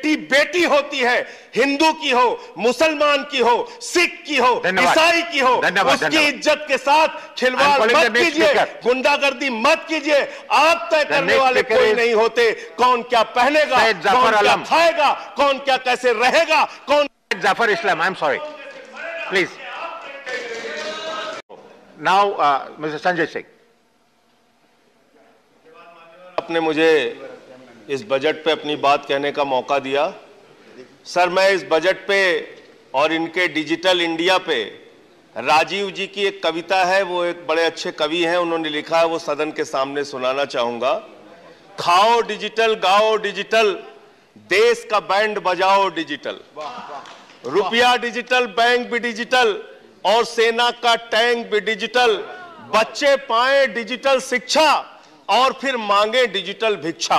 बेटी बेटी होती है, हिंदू की हो, मुसलमान की हो, सिख की हो, ईसाई की हो, उसकी इज्जत के साथ खिलवाड़ मत कीजिए, गुंडागर्दी मत कीजिए। आप तय करने वाले कोई नहीं होते कौन क्या पहनेगा, कौन क्या खाएगा, कौन क्या कैसे रहेगा, कौन। Zafar Islam, I'm sorry. Please. Now, Mr. Sanjay Singh. आपने मुझे इस बजट पे अपनी बात कहने का मौका दिया। सर, मैं इस बजट पे और इनके डिजिटल इंडिया पे राजीव जी की एक कविता है, वो एक बड़े अच्छे कवि हैं, उन्होंने लिखा है, वो सदन के सामने सुनाना चाहूंगा। खाओ डिजिटल, गाओ डिजिटल, देश का बैंड बजाओ डिजिटल, रुपया डिजिटल, बैंक भी डिजिटल और सेना का टैंक भी डिजिटल, बच्चे पाए डिजिटल शिक्षा और फिर मांगे डिजिटल भिक्षा।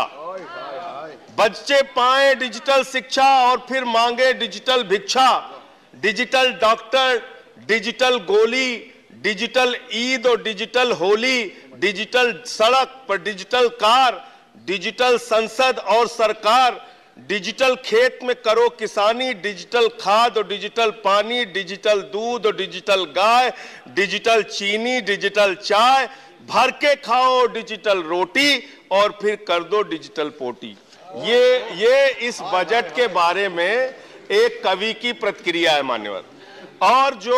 बच्चे पाए डिजिटल शिक्षा और फिर मांगे डिजिटल भिक्षा, डिजिटल डॉक्टर, डिजिटल गोली, डिजिटल ईद और डिजिटल होली, डिजिटल सड़क पर डिजिटल कार, डिजिटल संसद और सरकार, डिजिटल खेत में करो किसानी, डिजिटल खाद और डिजिटल पानी, डिजिटल दूध और डिजिटल गाय, डिजिटल चीनी, डिजिटल चाय, भर के खाओ डिजिटल रोटी और फिर कर दो डिजिटल पोटी। ये इस बजट के बारे में एक कवि की प्रतिक्रिया है मान्यवर। और जो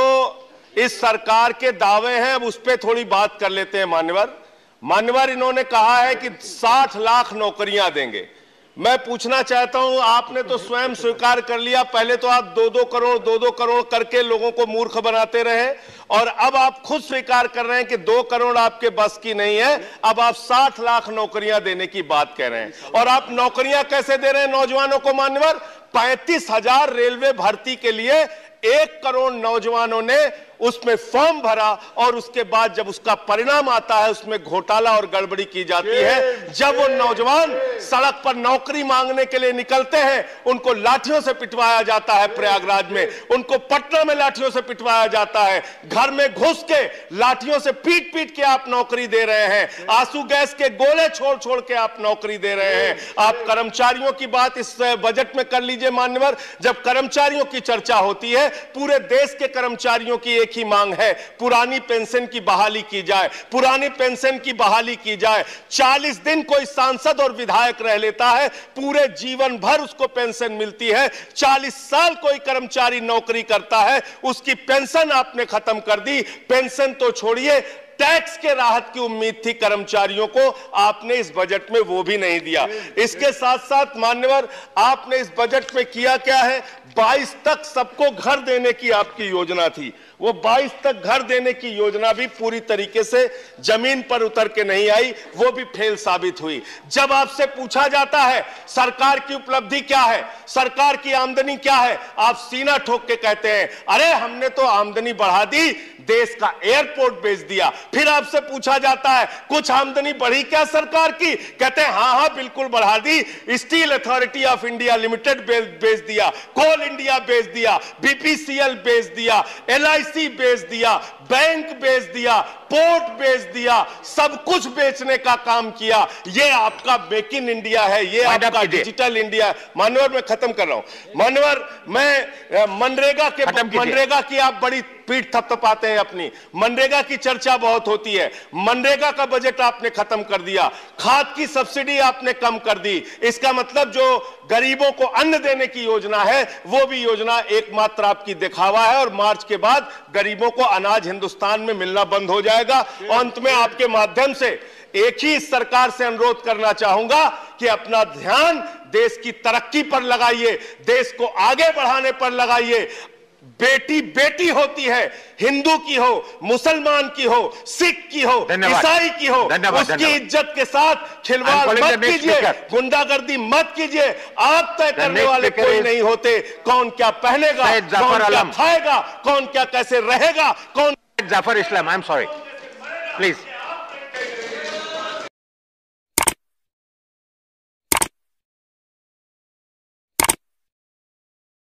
इस सरकार के दावे हैं अब उस पर थोड़ी बात कर लेते हैं मान्यवर। इन्होंने कहा है कि 60 लाख नौकरियां देंगे। मैं पूछना चाहता हूं, आपने तो स्वयं स्वीकार कर लिया, पहले तो आप 2-2 करोड़ करके लोगों को मूर्ख बनाते रहे और अब आप खुद स्वीकार कर रहे हैं कि 2 करोड़ आपके बस की नहीं है, अब आप 60 लाख नौकरियां देने की बात कह रहे हैं। और आप नौकरियां कैसे दे रहे हैं नौजवानों को मान्यवर? 35,000 रेलवे भर्ती के लिए 1 करोड़ नौजवानों ने उसमें फॉर्म भरा और उसके बाद जब उसका परिणाम आता है उसमें घोटाला और गड़बड़ी की जाती है। जब वो नौजवान सड़क पर नौकरी मांगने के लिए निकलते हैं उनको लाठियों से पिटवाया जाता है प्रयागराज में, उनको पटना में लाठियों से पिटवाया जाता है, घर में घुस के लाठियों से पीट पीट के आप नौकरी दे रहे हैं, आंसू गैस के गोले छोड़ छोड़ के आप नौकरी दे रहे हैं। आप कर्मचारियों की बात इस बजट में कर लीजिए मान्यवर। जब कर्मचारियों की चर्चा होती है, पूरे देश के कर्मचारियों की एक ही मांग है, पुरानी पेंशन की बहाली की जाए, पुरानी पेंशन की बहाली की जाए। 40 दिन कोई सांसद और विधायक रह लेता है, पूरे जीवन भर उसको पेंशन मिलती है। 40 साल कोई कर्मचारी नौकरी करता है, उसकी पेंशन आपने खत्म कर दी। पेंशन तो छोड़िए, टैक्स के राहत की उम्मीद थी कर्मचारियों को, आपने इस बजट में वो भी नहीं दिया। इसके साथ साथ मान्यवर आपने इस बजट में किया क्या है? 22 तक सबको घर देने की आपकी योजना थी, वो 22 तक घर देने की योजना भी पूरी तरीके से जमीन पर उतर के नहीं आई, वो भी फेल साबित हुई। जब आपसे पूछा जाता है सरकार की उपलब्धि क्या है, सरकार की आमदनी क्या है, आप सीना ठोक के कहते हैं अरे हमने तो आमदनी बढ़ा दी, देश का एयरपोर्ट बेच दिया। फिर आपसे पूछा जाता है कुछ आमदनी बढ़ी क्या सरकार की, कहते हैं हाँ बिल्कुल बढ़ा दी, steel authority of India limited बेच दिया, कोल इंडिया बेच दिया, बीपीसीएल बेच दिया, एलआईसी बेच दिया, बैंक बेच दिया, पोर्ट बेच दिया, सब कुछ बेचने का काम किया। ये आपका मेक इन इंडिया है, ये आपका डिजिटल इंडिया है। मानवर मैं खत्म कर रहा हूं मानवर, मैं मनरेगा की आप बड़ी पीठ थपथपाते हैं अपनी, मनरेगा की चर्चा बहुत होती है, मनरेगा का बजट आपने खत्म कर दिया, खाद की सब्सिडी आपने कम कर दी। इसका मतलब जो गरीबों को अन्न देने की योजना है वो भी योजना एकमात्र आपकी दिखावा है और मार्च के बाद गरीबों को अनाज हिंदुस्तान में मिलना बंद हो जाएगा। अंत में आपके माध्यम से एक ही सरकार से अनुरोध करना चाहूंगा कि अपना ध्यान देश की तरक्की पर लगाइए, देश को आगे बढ़ाने पर लगाइए। बेटी बेटी होती है, हिंदू की हो, मुसलमान की हो, सिख की हो, ईसाई की हो, उसकी इज्जत के साथ खिलवाड़ मत कीजिए, गुंडागर्दी मत कीजिए। आप तय करने वाले कोई नहीं होते कौन क्या पहनेगा, कौन क्या खाएगा, कौन क्या कैसे रहेगा, कौन। Zafar Islam, I'm sorry. Please.